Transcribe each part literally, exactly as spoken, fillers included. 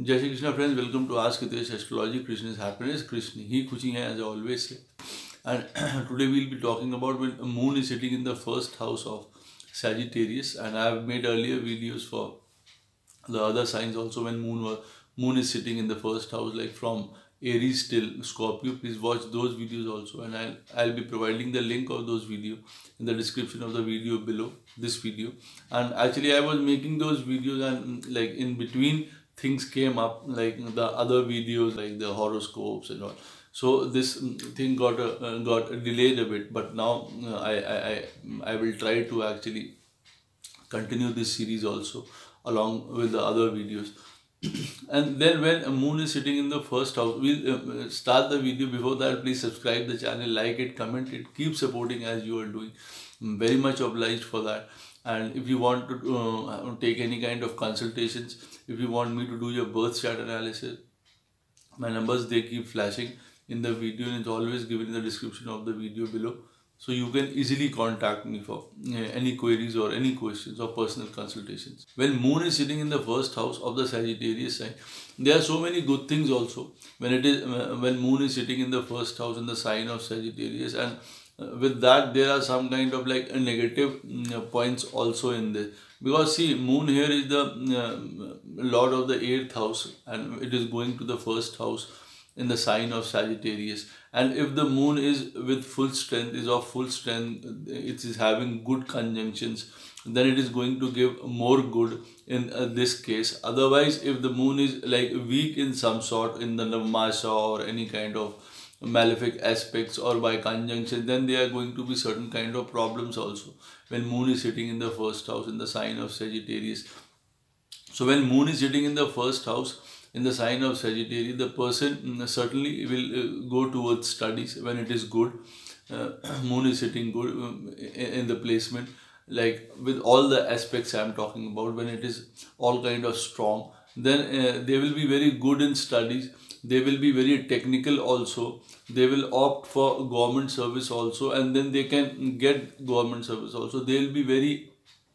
Jai Shri Krishna friends, welcome to Ask Hitesh Astrology. Krishna is happiness, Krishna ही खुशी है, as I always say. And today we'll be talking about when a moon is sitting in the first house of Sagittarius, and I have made earlier videos for the other signs also when moon was, moon is sitting in the first house, like from Aries till Scorpio. Please watch those videos also, and I'll, I'll be providing the link of those videos in the description of the video below this video. And actually I was making those videos, and like in between things came up, like the other videos like the horoscopes and all, so this thing got uh, got delayed a bit. But now uh, I, I I I will try to actually continue this series also along with the other videos. And then when a moon is sitting in the first house, we'll uh, start the video. Before that, please subscribe the channel, like it, comment it, keep supporting as you are doing. I'm very much obliged for that. And if you want to uh, take any kind of consultations, if you want me to do your birth chart analysis, my numbers, they keep flashing in the video, and it's always given in the description of the video below. So you can easily contact me for uh, any queries or any questions or personal consultations. When moon is sitting in the first house of the Sagittarius sign, there are so many good things also when it is uh, when moon is sitting in the first house in the sign of Sagittarius. And uh, with that there are some kind of like a negative uh, points also in this, because see, moon here is the uh, lord of the eighth house, and it is going to the first house in the sign of Sagittarius. And if the moon is with full strength, is of full strength, it is having good conjunctions, then it is going to give more good in uh, this case. Otherwise, if the moon is like weak in some sort, in the Navamasa or any kind of malefic aspects or by conjunction, then there are going to be certain kind of problems also when moon is sitting in the first house in the sign of Sagittarius. So when moon is sitting in the first house in the sign of Sagittarius, the person certainly will uh, go towards studies when it is good. Uh, moon is sitting good um, in the placement, like with all the aspects I am talking about. When it is all kind of strong, then uh, they will be very good in studies. They will be very technical also. They will opt for government service also, and then they can get government service also. They will be very,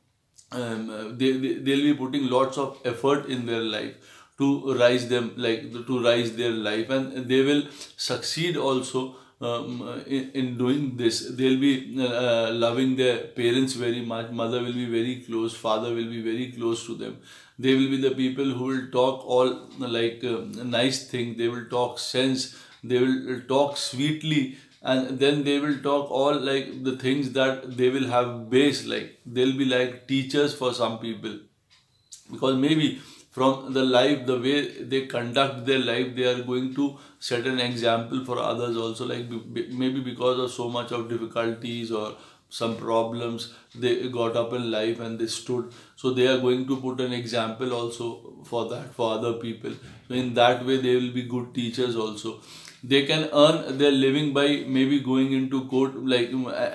um, they, they, they'll be putting lots of effort in their life to rise them, like to rise their life, and they will succeed also um, in, in doing this. They'll be uh, loving their parents very much. Mother will be very close, father will be very close to them. They will be the people who will talk all like uh, nice things. They will talk sense, they will talk sweetly, and then they will talk all like the things that they will have base, like they'll be like teachers for some people, because maybe from the life, the way they conduct their life, they are going to set an example for others also. Like maybe because of so much of difficulties or some problems, they got up in life and they stood. So they are going to put an example also for that, for other people. So in that way, they will be good teachers also. They can earn their living by maybe going into court, like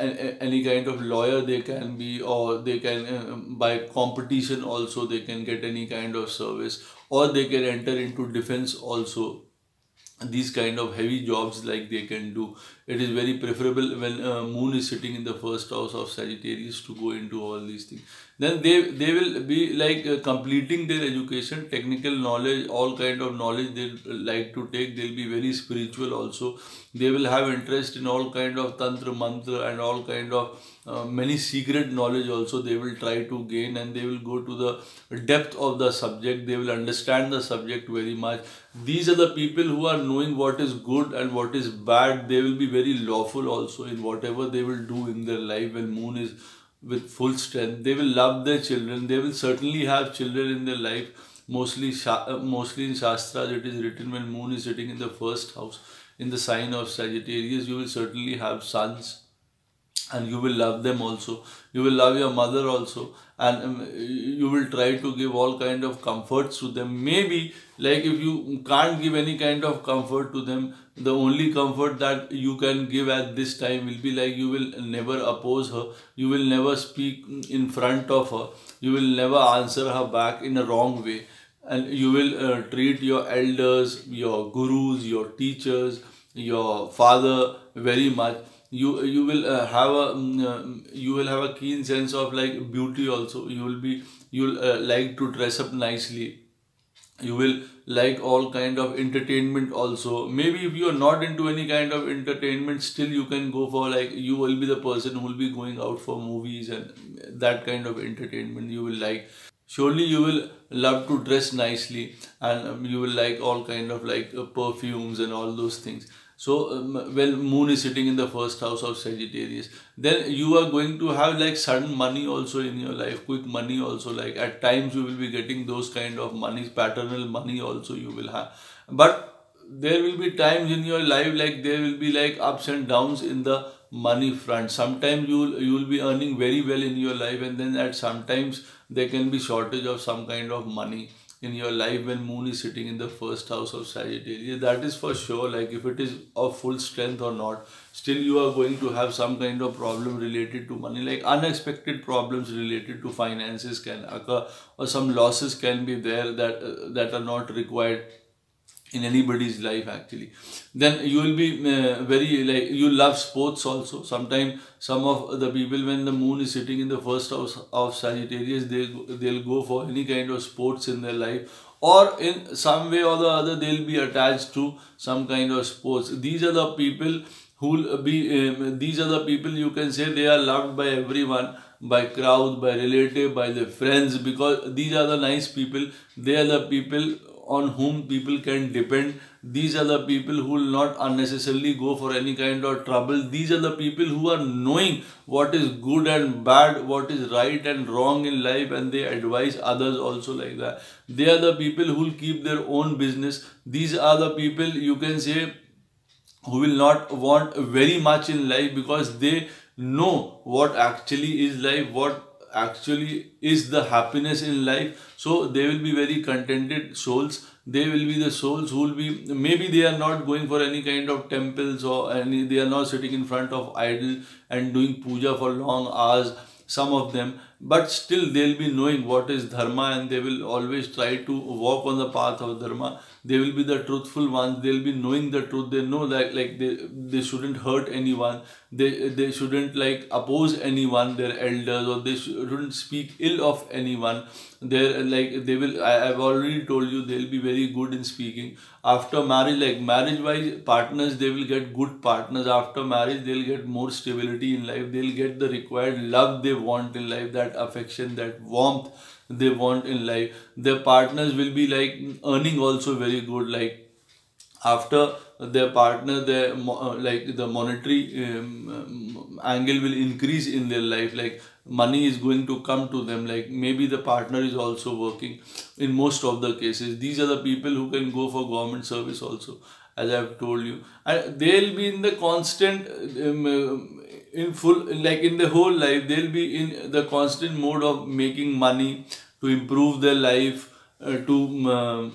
any kind of lawyer they can be, or they can uh, by competition also they can get any kind of service, or they can enter into defense also. These kind of heavy jobs like they can do. It is very preferable when uh, moon is sitting in the first house of Sagittarius to go into all these things. Then they they will be like uh, completing their education, technical knowledge, all kind of knowledge they like to take. They'll be very spiritual also. They will have interest in all kind of tantra, mantra, and all kind of uh, many secret knowledge also they will try to gain, and they will go to the depth of the subject. They will understand the subject very much. These are the people who are knowing what is good and what is bad. They will be very lawful also in whatever they will do in their life when moon is with full strength. They will love their children. They will certainly have children in their life. Mostly, mostly in Shastras it is written when moon is sitting in the first house in the sign of Sagittarius, you will certainly have sons, and you will love them also. You will love your mother also, and um, you will try to give all kind of comforts to them. Maybe like if you can't give any kind of comfort to them, the only comfort that you can give at this time will be like you will never oppose her, you will never speak in front of her, you will never answer her back in a wrong way, and you will uh, treat your elders, your gurus, your teachers, your father very much. You you will uh, have a um, uh, you will have a keen sense of like beauty also. You will be you will uh, like to dress up nicely. You will like all kind of entertainment also. Maybe if you are not into any kind of entertainment, still you can go for, like, you will be the person who will be going out for movies and that kind of entertainment you will like. Surely you will love to dress nicely, and um, you will like all kind of like uh, perfumes and all those things. So um, when moon is sitting in the first house of Sagittarius, then you are going to have like sudden money also in your life, quick money also. Like at times you will be getting those kind of money, paternal money also you will have. But there will be times in your life, like there will be like ups and downs in the money front. Sometimes you will you will be earning very well in your life, and then at sometimes there can be shortage of some kind of money in your life when moon is sitting in the first house of Sagittarius. That is for sure. Like if it is of full strength or not, still you are going to have some kind of problem related to money. Like unexpected problems related to finances can occur, or some losses can be there that uh, that are not required in anybody's life actually. Then you will be uh, very, like, you love sports also. Sometimes some of the people, when the moon is sitting in the first house of Sagittarius, they they'll go for any kind of sports in their life, or in some way or the other they'll be attached to some kind of sports. These are the people who will be um, these are the people, you can say, they are loved by everyone, by crowd, by relative, by their friends, because these are the nice people. They are the people on whom people can depend. These are the people who will not unnecessarily go for any kind of trouble. These are the people who are knowing what is good and bad, what is right and wrong in life, and they advise others also like that. They are the people who will keep their own business. These are the people, you can say, who will not want very much in life, because they know what actually is life, what actually is the happiness in life. So they will be very contented souls. They will be the souls who will be, maybe they are not going for any kind of temples, or any, they are not sitting in front of idol and doing puja for long hours, some of them, but still they'll be knowing what is dharma, and they will always try to walk on the path of dharma. They will be the truthful ones. They'll be knowing the truth. They know that, like, they they shouldn't hurt anyone. They they shouldn't like oppose anyone, their elders, or they shouldn't speak ill of anyone. They're like, they will, I have already told you, they'll be very good in speaking. After marriage, like marriage wise partners, they will get good partners. After marriage, they'll get more stability in life. They'll get the required love they want in life, that affection, that warmth they want in life. Their partners will be like earning also very good. Like after their partner, their uh, like the monetary um, angle will increase in their life. Like money is going to come to them. Like maybe the partner is also working in most of the cases. These are the people who can go for government service also, as I have told you, and they'll be in the constant um, in full, like in the whole life, they'll be in the constant mode of making money to improve their life, uh, to um,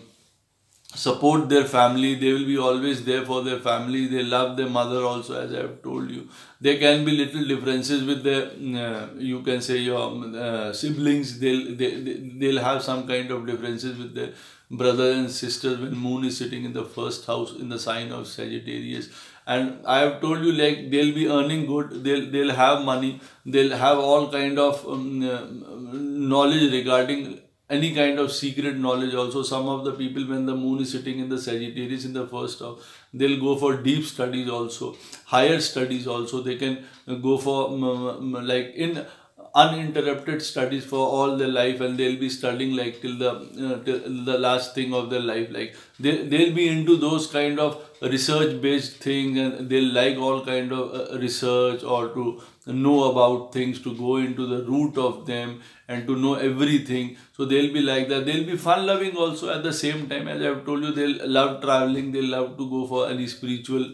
support their family. They will be always there for their family. They love their mother also, as I have told you. There can be little differences with their, uh, you can say, your uh, siblings. They'll, they, they'll have some kind of differences with their brothers and sisters when moon is sitting in the first house in the sign of Sagittarius. And I have told you, like, they'll be earning good, they'll they'll have money, they'll have all kind of um, uh, knowledge regarding any kind of secret knowledge also. Some of the people, when the moon is sitting in the Sagittarius in the first house, they'll go for deep studies also, higher studies also. They can go for um, like in uninterrupted studies for all their life, and they'll be studying like till the uh, till the last thing of their life. Like they, they'll be into those kind of research based things, and they'll like all kind of uh, research, or to know about things, to go into the root of them and to know everything. So they'll be like that. They'll be fun loving also at the same time. As I've told you, they'll love traveling, they'll love to go for any spiritual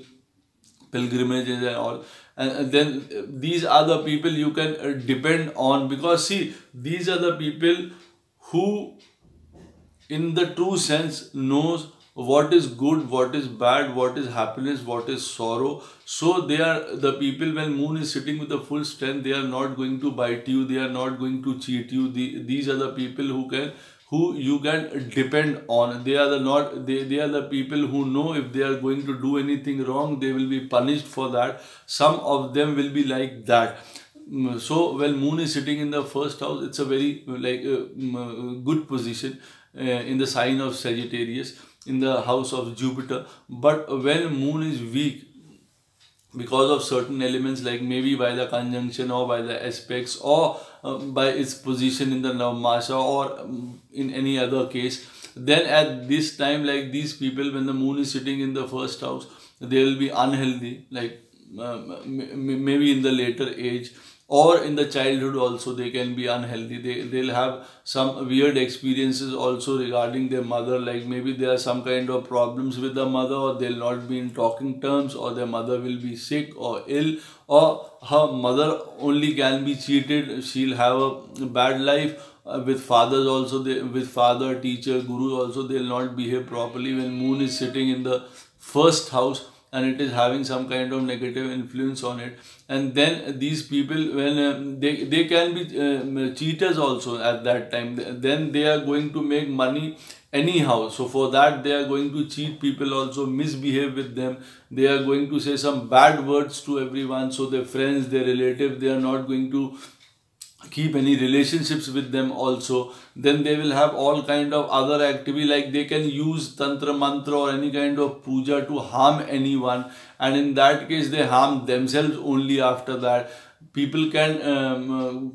pilgrimages and all. And then these are the people you can depend on, because see, these are the people who in the true sense knows what is good, what is bad, what is happiness, what is sorrow. So they are the people, when moon is sitting with the full strength, they are not going to bite you, they are not going to cheat you. The, these are the people who can who you can depend on. They are the not they, they are the people who know if they are going to do anything wrong, they will be punished for that. Some of them will be like that. So when moon is sitting in the first house, it's a very like uh, good position uh, in the sign of Sagittarius. in the house of Jupiter. But when moon is weak, because of certain elements, like maybe by the conjunction or by the aspects or uh, by its position in the Navamasa or um, in any other case, then at this time, like these people, when the moon is sitting in the first house, they will be unhealthy, like uh, maybe in the later age or in the childhood also they can be unhealthy. They, they'll have some weird experiences also regarding their mother, like maybe there are some kind of problems with the mother, or they'll not be in talking terms, or their mother will be sick or ill, or her mother only can be cheated, she'll have a bad life. Uh, with fathers also, they, with father, teacher, guru also, they'll not behave properly when moon is sitting in the first house and it is having some kind of negative influence on it. And then these people, when um, they, they can be um, cheaters also at that time, then they are going to make money anyhow. So for that they are going to cheat people also, misbehave with them, they are going to say some bad words to everyone. So their friends, their relatives, they are not going to keep any relationships with them also. Then they will have all kind of other activity, like they can use tantra mantra or any kind of puja to harm anyone, and in that case they harm themselves only after that. People can um,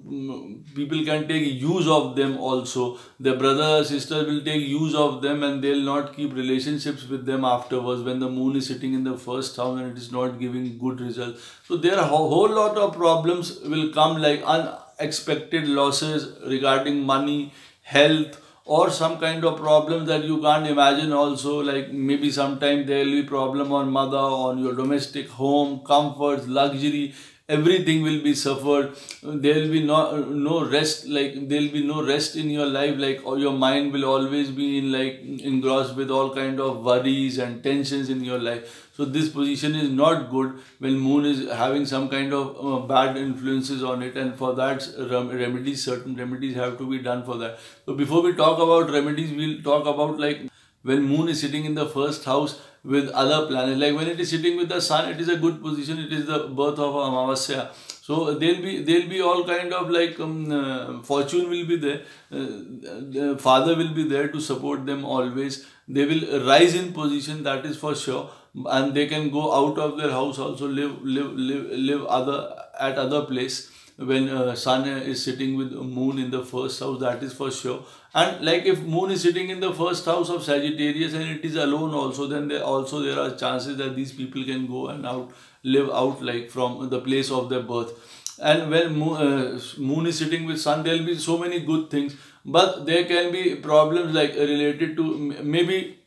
uh, people can take use of them also. Their brother or sister will take use of them, and they'll not keep relationships with them afterwards when the moon is sitting in the first house and it is not giving good results. So there are a whole lot of problems will come, like unexpected losses regarding money, health, or some kind of problems that you can't imagine also, like maybe sometime there will be problem on mother, on your domestic home, comforts, luxury, everything will be suffered. There will be no, no rest, like there will be no rest in your life, like or your mind will always be in like engrossed with all kind of worries and tensions in your life. So this position is not good when moon is having some kind of uh, bad influences on it, and for that rem remedies, certain remedies have to be done for that. So before we talk about remedies, we'll talk about like when moon is sitting in the first house with other planets. Like when it is sitting with the sun, it is a good position, it is the birth of Amavasya. So there'll be there'll be all kind of like um, uh, fortune will be there, uh, the father will be there to support them always. They will rise in position, that is for sure, and they can go out of their house also, live live live live other at other place when uh, sun is sitting with moon in the first house, that is for sure. And like if moon is sitting in the first house of Sagittarius and it is alone also, then there also there are chances that these people can go and out live out like from the place of their birth. And when moon, uh, moon is sitting with sun, there will be so many good things, but there can be problems like related to maybe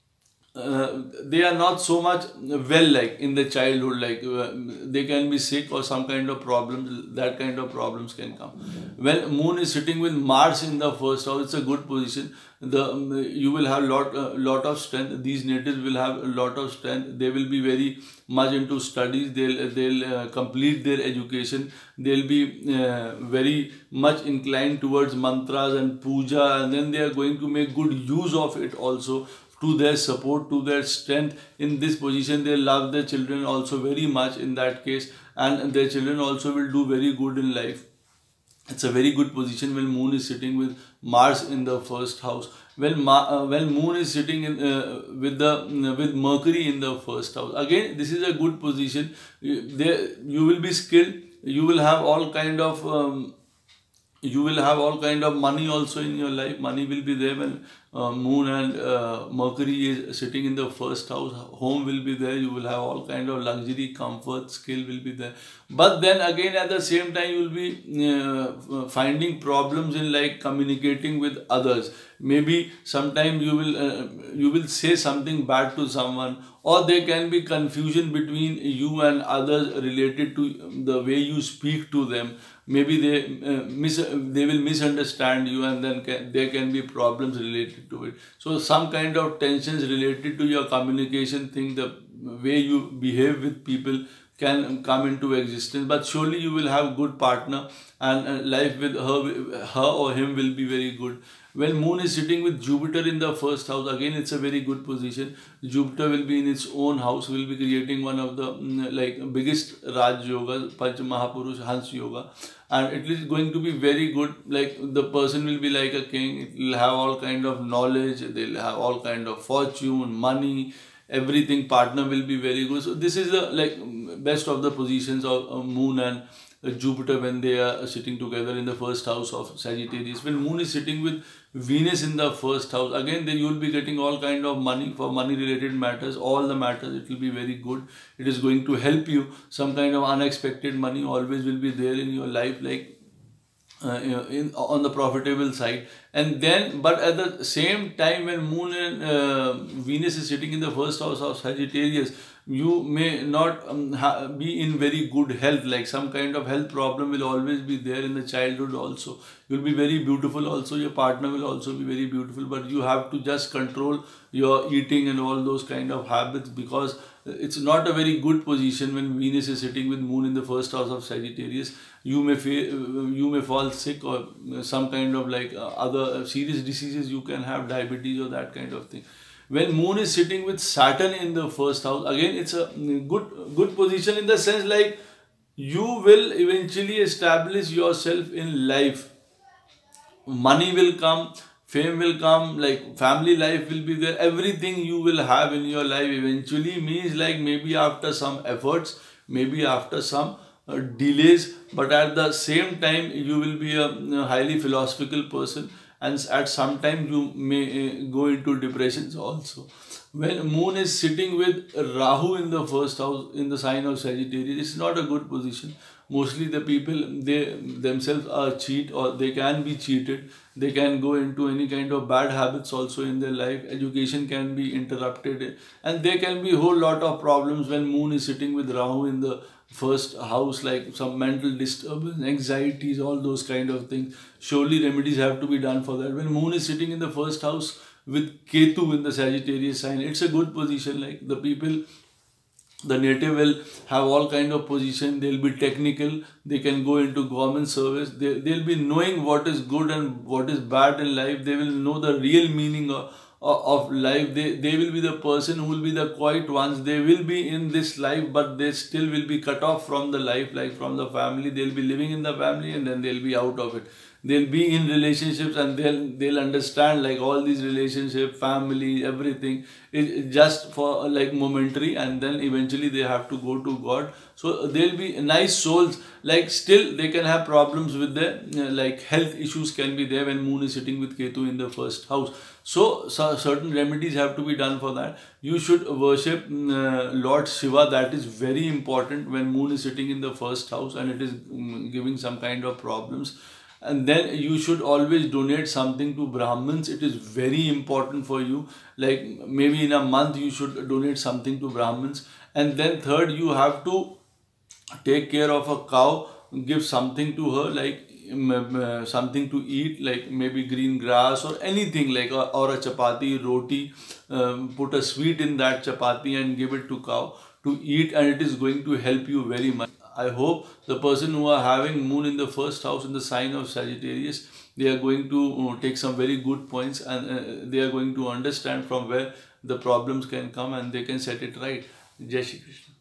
uh, they are not so much well, like in the childhood, like uh, they can be sick or some kind of problems, that kind of problems can come. When moon is sitting with Mars in the first house, it's a good position. The um, you will have lot uh, lot of strength. These natives will have a lot of strength. They will be very much into studies. They'll they'll uh, complete their education. They'll be uh, very much inclined towards mantras and puja, and then they are going to make good use of it also, to their support, to their strength. In this position, they love their children also very much in that case, and their children also will do very good in life. It's a very good position when moon is sitting with Mars in the first house. When Ma uh, when moon is sitting in, uh, with the uh, with Mercury in the first house, again this is a good position. You, there you will be skilled. You will have all kind of um, you will have all kind of money also in your life. Money will be there when uh, moon and uh, Mercury is sitting in the first house. Home will be there. You will have all kind of luxury, comfort, skill will be there. But then again, at the same time, you will be uh, finding problems in like communicating with others. Maybe sometime you will uh, you will say something bad to someone, or there can be confusion between you and others related to the way you speak to them. Maybe they uh, mis they will misunderstand you, and then can, there can be problems related to it. So some kind of tensions related to your communication thing, the way you behave with people, can come into existence. But surely you will have good partner, and uh, life with her her or him will be very good. When moon is sitting with Jupiter in the first house, again it's a very good position. Jupiter will be in its own house, will be creating one of the mm, like biggest Raj Yoga, Panch Mahapurush Hans Yoga, and it is going to be very good. Like the person will be like a king. It will have all kind of knowledge. They'll have all kind of fortune, money, everything. Partner will be very good. So this is the like best of the positions of uh, moon and uh, Jupiter when they are sitting together in the first house of Sagittarius. When moon is sitting with Venus in the first house, again then you will be getting all kind of money for money related matters, all the matters. It will be very good. It is going to help you. Some kind of unexpected money always will be there in your life, like Uh, in on the profitable side. And then, but at the same time, when moon and uh, Venus is sitting in the first house of Sagittarius, you may not um, be in very good health. Like some kind of health problem will always be there in the childhood also. You'll be very beautiful also, your partner will also be very beautiful, but you have to just control your eating and all those kind of habits, because it's not a very good position when Venus is sitting with moon in the first house of Sagittarius. You may feel, you may fall sick, or some kind of like uh, other serious diseases you can have, diabetes or that kind of thing. When moon is sitting with Saturn in the first house, again it's a good good position in the sense like you will eventually establish yourself in life. Money will come, fame will come, like family life will be there. Everything you will have in your life eventually, means like maybe after some efforts, maybe after some uh, delays, but at the same time you will be a, a highly philosophical person, and at some time you may uh, go into depressions also. When moon is sitting with Rahu in the first house in the sign of Sagittarius, it's not a good position. Mostly the people, they themselves are cheat, or they can be cheated. They can go into any kind of bad habits also in their life. Education can be interrupted, and there can be a whole lot of problems when moon is sitting with Rahu in the first house, like some mental disturbance, anxieties, all those kind of things. Surely remedies have to be done for that. When moon is sitting in the first house with Ketu in the Sagittarius sign, it's a good position. Like the people, the native will have all kind of position. They'll be technical. They can go into government service. They, they'll be knowing what is good and what is bad in life. They will know the real meaning of, of life. They, they will be the person who will be the quiet ones. They will be in this life, but they still will be cut off from the life, like from the family. They'll be living in the family and then they'll be out of it. They'll be in relationships and they'll they'll understand like all these relationships, family, everything is just for like momentary, and then eventually they have to go to God. So they'll be nice souls. Like still they can have problems with their uh, like health issues can be there when moon is sitting with Ketu in the first house. So, so certain remedies have to be done for that. You should worship uh, Lord Shiva. That is very important when moon is sitting in the first house and it is um, giving some kind of problems. And then you should always donate something to Brahmins. It is very important for you. Like maybe in a month you should donate something to Brahmins. And then third, you have to take care of a cow, give something to her, like um, something to eat, like maybe green grass or anything, like or, or a chapati, roti, um, put a sweet in that chapati and give it to cow to eat, and it is going to help you very much. I hope the person who are having moon in the first house in the sign of Sagittarius, they are going to uh, take some very good points, and uh, they are going to understand from where the problems can come and they can set it right. Jai Shri Krishna.